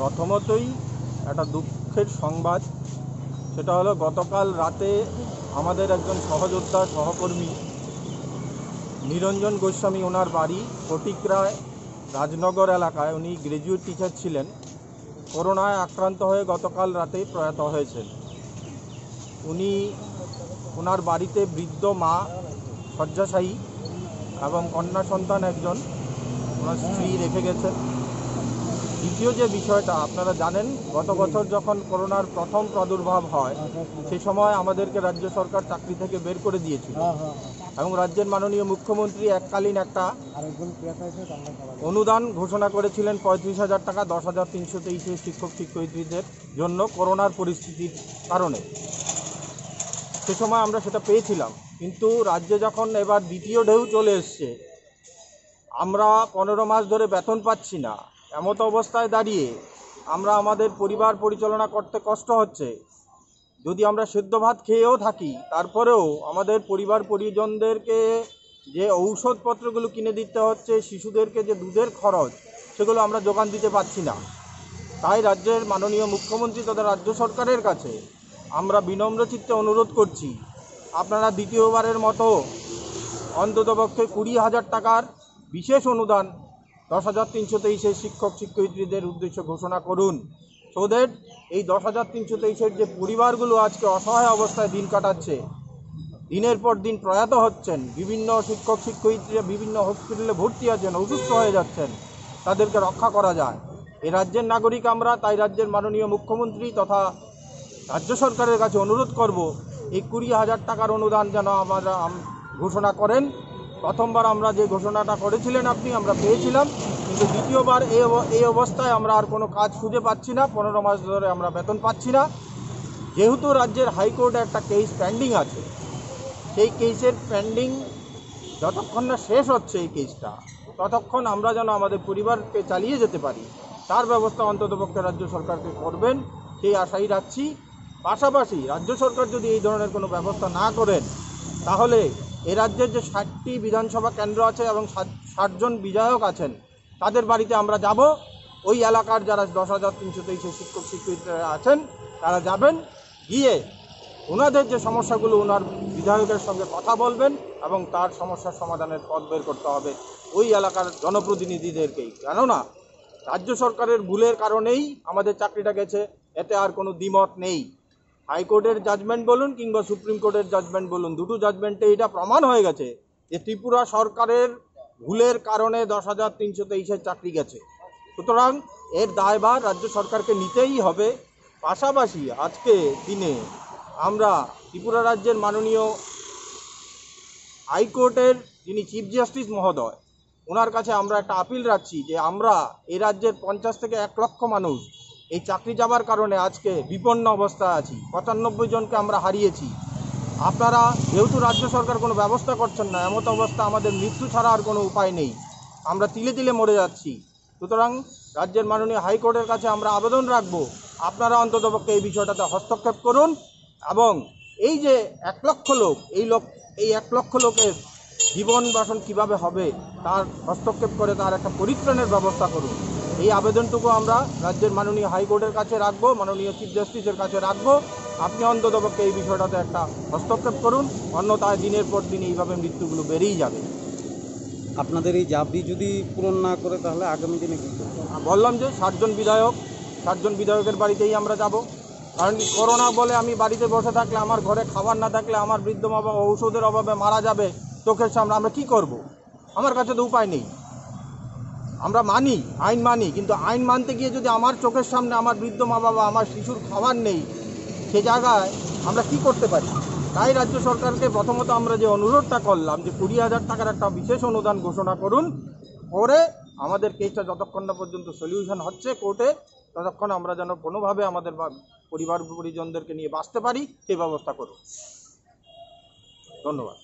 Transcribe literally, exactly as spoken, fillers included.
প্রথমতই একটা দুঃখের সংবাদ, সেটা হলো গতকাল রাতে আমাদের একজন সহযোদ্ধা সহকর্মী নিরঞ্জন গোস্বামী, ওনার বাড়ি ফটিকরায় রাজনগর এলাকায়, উনি গ্র্যাজুয়েট টিচার ছিলেন, করোনায় আক্রান্ত হয়ে গতকাল রাতেই প্রয়াত হয়েছেন। উনি ওনার বাড়িতে বৃদ্ধ মা শয্যাশায়ী এবং কন্যা সন্তান একজন ওনার স্ত্রী রেখে গেছেন। দ্বিতীয় যে বিষয়টা আপনারা জানেন, গত বছর যখন করোনার প্রথম প্রাদুর্ভাব হয় সে সময় আমাদেরকে রাজ্য সরকার চাকরি থেকে বের করে দিয়েছিল এবং রাজ্যের মাননীয় মুখ্যমন্ত্রী এককালীন একটা অনুদান ঘোষণা করেছিলেন পঁয়ত্রিশ হাজার টাকা দশ হাজার তিনশো তেইশে শিক্ষক শিক্ষয়িত্রীদের জন্য করোনার পরিস্থিতির কারণে। সে সময় আমরা সেটা পেয়েছিলাম, কিন্তু রাজ্যে যখন এবার দ্বিতীয় ঢেউ চলে এসছে, আমরা পনেরো মাস ধরে বেতন পাচ্ছি না, এমত অবস্থায় দাঁড়িয়ে আমরা আমাদের পরিবার পরিচালনা করতে কষ্ট হচ্ছে। যদি আমরা সেদ্ধ ভাত খেয়েও থাকি, তারপরেও আমাদের পরিবার পরিজনদেরকে যে ঔষধপত্রগুলো কিনে দিতে হচ্ছে, শিশুদেরকে যে দুধের খরচ, সেগুলো আমরা যোগান দিতে পারছি না। তাই রাজ্যের মাননীয় মুখ্যমন্ত্রী তথা রাজ্য সরকারের কাছে আমরা বিনম্র চিত্তে অনুরোধ করছি, আপনারা দ্বিতীয়বারের মতো অন্ততপক্ষে কুড়ি হাজার টাকার বিশেষ অনুদান দশ হাজার তিনশো তেইশে শিক্ষক শিক্ষয়িত্রীদের উদ্দেশ্যে ঘোষণা করুন। সো দ্যাট এই দশ হাজার তিনশো তেইশের যে পরিবারগুলো আজকে অসহায় অবস্থায় দিন কাটাচ্ছে, দিনের পর দিন প্রয়াত হচ্ছেন, বিভিন্ন শিক্ষক শিক্ষয়িত্রীরা বিভিন্ন হসপিটালে ভর্তি আছেন, অসুস্থ হয়ে যাচ্ছেন, তাদেরকে রক্ষা করা যায়। এই রাজ্যের নাগরিক আমরা, তাই রাজ্যের মাননীয় মুখ্যমন্ত্রী তথা রাজ্য সরকারের কাছে অনুরোধ করব, এই কুড়ি হাজার টাকার অনুদান যেন আমরা ঘোষণা করেন। প্রথমবার আমরা যে ঘোষণাটা করেছিলেন আপনি, আমরা পেয়েছিলাম, কিন্তু দ্বিতীয়বার এই এই অবস্থায় আমরা আর কোনো কাজ খুঁজে পাচ্ছি না, পনেরো মাস ধরে আমরা বেতন পাচ্ছি না। যেহেতু রাজ্যের হাইকোর্টে একটা কেস পেন্ডিং আছে, সেই কেসের পেন্ডিং যতক্ষণ না শেষ হচ্ছে এই কেসটা, ততক্ষণ আমরা যেন আমাদের পরিবারকে চালিয়ে যেতে পারি, তার ব্যবস্থা অন্ততপক্ষে রাজ্য সরকারকে করবেন সেই আশাই রাখছি। পাশাপাশি রাজ্য সরকার যদি এই ধরনের কোনো ব্যবস্থা না করেন, তাহলে এ রাজ্যের যে ষাটটি বিধানসভা কেন্দ্র আছে এবং ষাটজন বিধায়ক আছেন, তাদের বাড়িতে আমরা যাব। ওই এলাকার যারা দশ হাজার তিনশো তেইশে শিক্ষক শিক্ষয়িত্রীরা আছেন, তারা যাবেন, গিয়ে ওনাদের যে সমস্যাগুলো ওনার বিধায়কের সঙ্গে কথা বলবেন এবং তার সমস্যার সমাধানের পথ বের করতে হবে ওই এলাকার জনপ্রতিনিধিদেরকেই। কেননা রাজ্য সরকারের ভুলের কারণেই আমাদের চাকরিটা গেছে, এতে আর কোনো দ্বিমত নেই। হাইকোর্টের জাজমেন্ট বলুন কিংবা সুপ্রিম কোর্টের জাজমেন্ট বলুন, দুটো জাজমেন্টে এটা প্রমাণ হয়ে গেছে যে ত্রিপুরা সরকারের ভুলের কারণে দশ হাজার তিনশো তেইশের চাকরি গেছে। সুতরাং এর দায়ভার রাজ্য সরকারকে নিতেই হবে। পাশাপাশি আজকে দিনে আমরা ত্রিপুরা রাজ্যের মাননীয় হাইকোর্টের যিনি চিফ জাস্টিস মহোদয়, ওনার কাছে আমরা একটা আপিল রাখছি যে আমরা এই রাজ্যের পঞ্চাশ থেকে এক লক্ষ মানুষ এই চাকরি যাবার কারণে আজকে বিপন্ন অবস্থায় আছি, পঁচানব্বই জনকে আমরা হারিয়েছি। আপনারা যেহেতু রাজ্য সরকার কোনো ব্যবস্থা করছেন না, এমত অবস্থা আমাদের মৃত্যু ছাড়া আর কোনো উপায় নেই, আমরা তিলে তিলে মরে যাচ্ছি। সুতরাং রাজ্যের মাননীয় হাইকোর্টের কাছে আমরা আবেদন রাখব, আপনারা অন্ততপক্ষে এই বিষয়টাতে হস্তক্ষেপ করুন এবং এই যে এক লক্ষ লোক, এই লোক এই এক লক্ষ লোকের জীবন বাসন কীভাবে হবে তার হস্তক্ষেপ করে তার একটা পরিত্রাণের ব্যবস্থা করুন। এই আবেদনটুকু আমরা রাজ্যের মাননীয় হাইকোর্টের কাছে রাখবো, মাননীয় চিফ জাস্টিসের কাছে রাখবো। আপনি অন্ততপক্ষে এই বিষয়টাতে একটা হস্তক্ষেপ করুন, অন্যথায় দিনের পর দিন এইভাবে মৃত্যুগুলো বেড়েই যাবে। আপনাদের এই দাবি যদি পূরণ না করে তাহলে আগামী দিনে কী করবেন? বললাম যে ষাটজন বিধায়ক ষাটজন বিধায়কের বাড়িতেই আমরা যাব। কারণ কি, করোনা বলে আমি বাড়িতে বসে থাকলে, আমার ঘরে খাবার না থাকলে, আমার বৃদ্ধ মা বাবা ঔষধের অভাবে মারা যাবে চোখের সামনে, আমরা কি করব? আমার কাছে তো উপায় নেই। আমরা মানি, আইন মানি, কিন্তু আইন মানতে গিয়ে যদি আমার চোখের সামনে আমার বৃদ্ধ মা বাবা, আমার শিশুর খাবার নেই, সে জায়গায় আমরা কি করতে পারি? তাই রাজ্য সরকারকে প্রথমত আমরা যে অনুরোধটা করলাম যে কুড়ি হাজার টাকার একটা বিশেষ অনুদান ঘোষণা করুন, করে আমাদের কেসটা যতক্ষণ না পর্যন্ত সলিউশন হচ্ছে কোর্টে, ততক্ষণ আমরা যেন কোনোভাবে আমাদের পরিবার পরিজনদেরকে নিয়ে বাঁচতে পারি সেই ব্যবস্থা করুন। ধন্যবাদ।